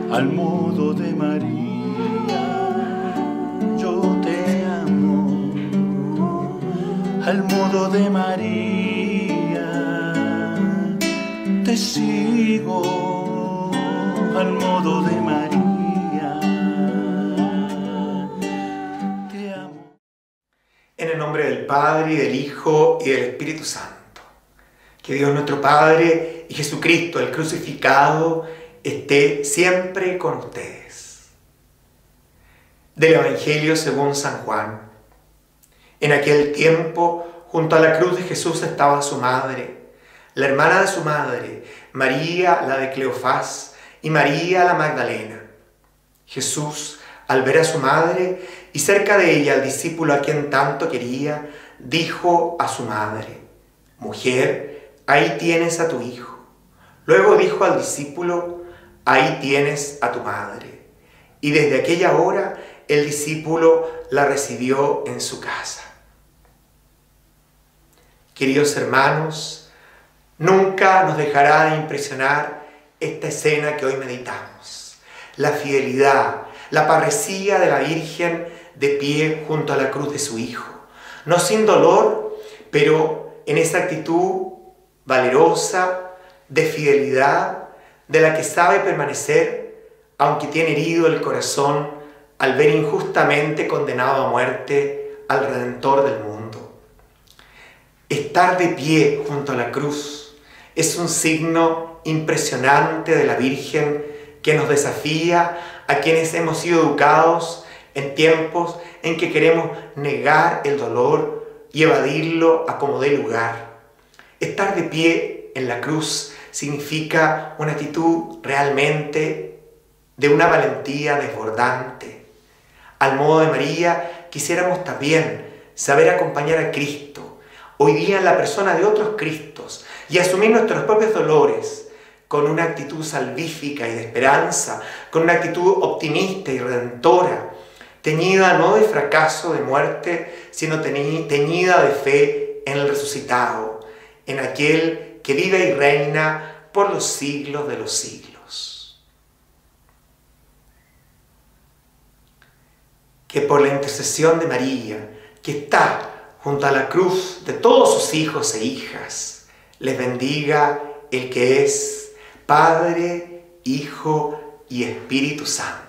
al modo de María. Yo te amo, al modo de María. Te sigo, al modo de María. Te amo. En el nombre del Padre, y del Hijo, y del Espíritu Santo. Que Dios nuestro Padre y Jesucristo, el crucificado, esté siempre con ustedes. Del Evangelio según San Juan. En aquel tiempo, junto a la cruz de Jesús estaba su madre, la hermana de su madre, María la de Cleofás y María la Magdalena. Jesús, al ver a su madre y cerca de ella al discípulo a quien tanto quería, dijo a su madre: «Mujer, ahí tienes a tu hijo». Luego dijo al discípulo: «Ahí tienes a tu madre». Y desde aquella hora el discípulo la recibió en su casa. Queridos hermanos, nunca nos dejará de impresionar esta escena que hoy meditamos. La fidelidad, la parresía de la Virgen de pie junto a la cruz de su Hijo. No sin dolor, pero en esa actitud valerosa, de fidelidad, de la que sabe permanecer, aunque tiene herido el corazón al ver injustamente condenado a muerte al Redentor del mundo. Estar de pie junto a la cruz es un signo impresionante de la Virgen que nos desafía a quienes hemos sido educados en tiempos en que queremos negar el dolor y evadirlo a como dé lugar. Estar de pie en la cruz significa una actitud realmente de una valentía desbordante. Al modo de María, quisiéramos también saber acompañar a Cristo, hoy día en la persona de otros Cristos, y asumir nuestros propios dolores con una actitud salvífica y de esperanza, con una actitud optimista y redentora, teñida no de fracaso, de muerte, sino teñida de fe en el resucitado, en aquel que vive y reina por los siglos de los siglos. Que por la intercesión de María, que está junto a la cruz de todos sus hijos e hijas, les bendiga el que es Padre, Hijo y Espíritu Santo.